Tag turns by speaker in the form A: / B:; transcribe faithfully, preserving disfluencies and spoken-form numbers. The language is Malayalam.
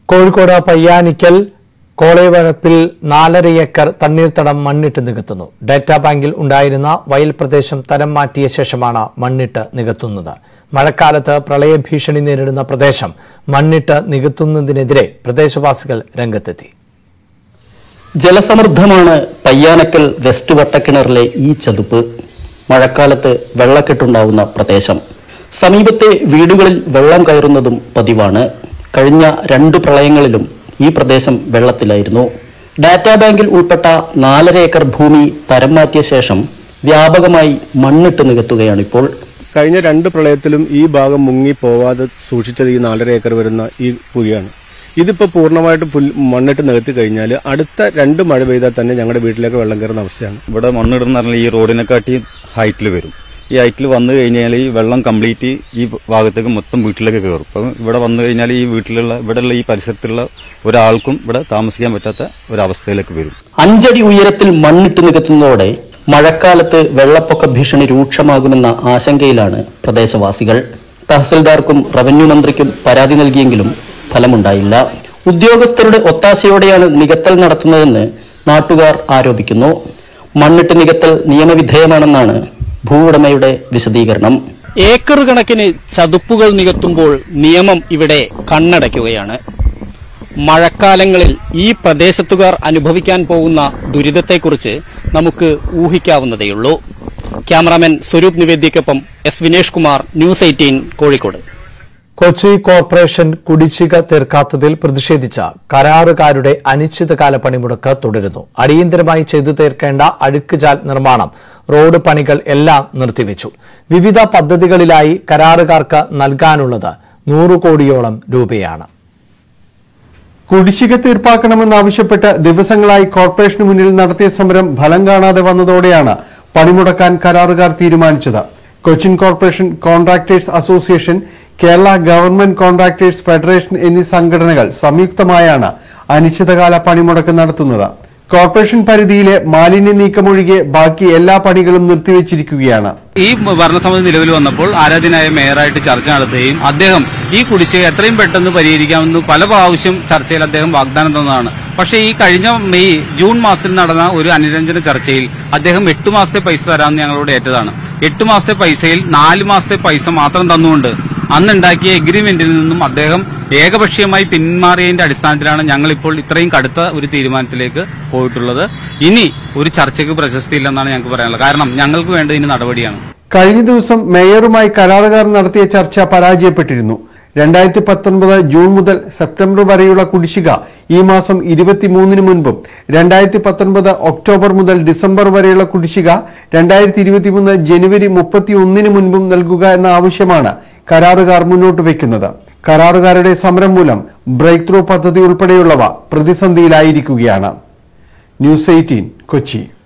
A: കോഴിക്കോട് പയ്യാനിക്കൽ കോളേവരപ്പിൽ നാലര ഏക്കർ തണ്ണീർത്തടം മണ്ണിട്ട് നികത്തുന്നു. ഡാറ്റാ ബാങ്കിൽ ഉണ്ടായിരുന്ന വയൽ പ്രദേശം തരം മാറ്റിയ ശേഷമാണ് മണ്ണിട്ട് നികത്തുന്നത്. മഴക്കാലത്ത് പ്രളയഭീഷണി നേരിടുന്ന പ്രദേശം മണ്ണിട്ട് നികത്തുന്നതിനെതിരെ പ്രദേശവാസികൾ രംഗത്തെത്തി.
B: ജലസമൃദ്ധമാണ് പയ്യാനക്കൽ വെസ്റ്റ് വട്ടക്കിണറിലെ ഈ ചതുപ്പ്. മഴക്കാലത്ത് വെള്ളക്കെട്ടുണ്ടാവുന്ന പ്രദേശം. സമീപത്തെ വീടുകളിൽ വെള്ളം കയറുന്നതും പതിവാണ്. കഴിഞ്ഞ രണ്ടു പ്രളയങ്ങളിലും ഈ പ്രദേശം വെള്ളത്തിലായിരുന്നു. ഡാറ്റാ ബാങ്കിൽ ഉൾപ്പെട്ട നാലര ഏക്കർ ഭൂമി തരം മാറ്റിയ ശേഷം വ്യാപകമായി മണ്ണിട്ട് നികത്തുകയാണിപ്പോൾ.
C: കഴിഞ്ഞ രണ്ട് പ്രളയത്തിലും ഈ ഭാഗം മുങ്ങി പോവാതെ സൂക്ഷിച്ചത് ഈ നാലര ഏക്കർ വരുന്ന ഈ കുഴിയാണ്. ഇതിപ്പോൾ പൂർണ്ണമായിട്ട് മണ്ണിട്ട് നികത്തി കഴിഞ്ഞാൽ അടുത്ത രണ്ട് മഴ പെയ്താൽ തന്നെ ഞങ്ങളുടെ വീട്ടിലേക്ക് വെള്ളം കയറുന്ന അവസ്ഥയാണ്.
D: ഇവിടെ മണ്ണിടുന്ന പറഞ്ഞാൽ ഈ റോഡിനെക്കാട്ടി ഹൈറ്റിൽ വരും. ഈ ഹൈറ്റിൽ വന്നു കഴിഞ്ഞാൽ ഈ വെള്ളം കംപ്ലീറ്റ് ഈ ഭാഗത്തേക്ക് മൊത്തം വീട്ടിലേക്ക് കയറും. അപ്പം ഇവിടെ വന്നു കഴിഞ്ഞാൽ ഈ വീട്ടിലുള്ള ഇവിടെയുള്ള ഈ പരിസരത്തുള്ള ഒരാൾക്കും ഇവിടെ താമസിക്കാൻ പറ്റാത്ത ഒരവസ്ഥയിലേക്ക് വരും.
B: അഞ്ചടി ഉയരത്തിൽ മണ്ണിട്ട് നികത്തുന്നതോടെ മഴക്കാലത്ത് വെള്ളപ്പൊക്ക ഭീഷണി രൂക്ഷമാകുമെന്ന ആശങ്കയിലാണ് പ്രദേശവാസികൾ. തഹസിൽദാർക്കും റവന്യൂ മന്ത്രിക്കും പരാതി നൽകിയെങ്കിലും ഫലമുണ്ടായില്ല. ഉദ്യോഗസ്ഥരുടെ ഒത്താശയോടെയാണ് നികത്തൽ നടത്തുന്നതെന്ന് നാട്ടുകാർ ആരോപിക്കുന്നു. മണ്ണിട്ട് നികത്തൽ നിയമവിധേയമാണെന്നാണ് ഭൂവുടമയുടെ വിശദീകരണം.
E: ഏക്കർ കണക്കിന് ചതുപ്പുകൾ നികത്തുമ്പോൾ നിയമം ഇവിടെ കണ്ണടയ്ക്കുകയാണ്. മഴക്കാലങ്ങളിൽ ഈ പ്രദേശത്തുകാർ അനുഭവിക്കാൻ പോകുന്ന ദുരിതത്തെക്കുറിച്ച് നമുക്ക് ഊഹിക്കാവുന്നതേയുള്ളൂ. ക്യാമറാമാൻ സ്വരൂപ് നിവേദ്യക്കൊപ്പം S Vinesh Kumar, news eighteen, Kozhikode.
A: Kochi corporation കുടിശ്ശിക തീർക്കാത്തതിൽ പ്രതിഷേധിച്ച കരാറുകാരുടെ അനിശ്ചിതകാല പണിമുടക്ക് തുടരുന്നു. അടിയന്തരമായി ചെയ്തു തീർക്കേണ്ട അഴുക്കുചാൽ നിർമ്മാണം, റോഡ് പണികൾ എല്ലാം നിർത്തിവെച്ചു. വിവിധ പദ്ധതികളിലായി കരാറുകാർക്ക് നൽകാനുള്ളത് നൂറ് കോടിയോളം രൂപയാണ്.
F: കുടിശ്ശിക തീർപ്പാക്കണമെന്നാവശ്യപ്പെട്ട് ദിവസങ്ങളായി കോർപ്പറേഷന് മുന്നിൽ നടത്തിയ സമരം ഫലം കാണാതെ വന്നതോടെയാണ് പണിമുടക്കാൻ കരാറുകാർ തീരുമാനിച്ചത്. Cochin corporation contractors association, Kerala government contractors federation എന്നീ സംഘടനകൾ സംയുക്തമായാണ് അനിശ്ചിതകാല പണിമുടക്ക് നടത്തുന്നത്. കോർപ്പറേഷൻ പരിധിയിലെ മാലിന്യ നീക്കമൊഴികെ ബാക്കി എല്ലാ പണികളും നിർത്തിവെച്ചിരിക്കുകയാണ്.
G: ഈ ഭരണസമിതി നിലവിൽ വന്നപ്പോൾ ആരാധ്യനായ മേയറായിട്ട് ചർച്ച നടത്തുകയും അദ്ദേഹം ഈ കുടിശ്ശിക എത്രയും പെട്ടെന്ന് പരിഹരിക്കാമെന്ന് പല പ്രാവശ്യം ചർച്ചയിൽ അദ്ദേഹം വാഗ്ദാനം തന്നതാണ്. പക്ഷേ ഈ കഴിഞ്ഞ മെയ് ജൂൺ മാസത്തിൽ നടന്ന ഒരു അനുരഞ്ജന ചർച്ചയിൽ അദ്ദേഹം എട്ടു മാസത്തെ പൈസ തരാമെന്ന് ഞങ്ങളോട് ഏറ്റതാണ്. എട്ടു മാസത്തെ പൈസയിൽ നാല് മാസത്തെ പൈസ മാത്രം തന്നുകൊണ്ട് അന്നുണ്ടാക്കിയ എഗ്രിമെന്റിൽ നിന്നും അദ്ദേഹം ഏകപക്ഷീയമായി പിന്മാറിയതിന്റെ അടിസ്ഥാനത്തിലാണ് ഞങ്ങളിപ്പോൾ ഇത്രയും കടുത്ത ഒരു തീരുമാനത്തിലേക്ക് പോയിട്ടുള്ളത്. ഇനി ഒരു ചർച്ചയ്ക്ക് പ്രശസ്തിയില്ലെന്നാണ് ഞങ്ങൾക്ക് പറയാനുള്ളത്. കാരണം ഞങ്ങൾക്ക് വേണ്ടത് ഇനി നടപടിയാണ്.
F: കഴിഞ്ഞ ദിവസം മേയറുമായി കരാറുകാർ നടത്തിയ ചർച്ച പരാജയപ്പെട്ടിരുന്നു. രണ്ടായിരത്തി പത്തൊൻപത് ജൂൺ മുതൽ സെപ്റ്റംബർ വരെയുള്ള കുടിശ്ശിക ഈ മാസം ഇരുപത്തിമൂന്നിന് മുൻപും, രണ്ടായിരത്തി പത്തൊൻപത് ഒക്ടോബർ മുതൽ ഡിസംബർ വരെയുള്ള കുടിശ്ശിക രണ്ടായിരത്തി ഇരുപത്തിമൂന്ന് ജനുവരി മുപ്പത്തി ഒന്നിന് മുൻപും നൽകുക എന്ന ആവശ്യമാണ് കരാറുകാർ മുന്നോട്ട് വയ്ക്കുന്നത്. കരാറുകാരുടെ സമരം മൂലം ബ്രേക്ക് ത്രൂ പദ്ധതി ഉൾപ്പെടെയുള്ളവ പ്രതിസന്ധിയിലായിരിക്കുകയാണ്. News eighteen, Kochi.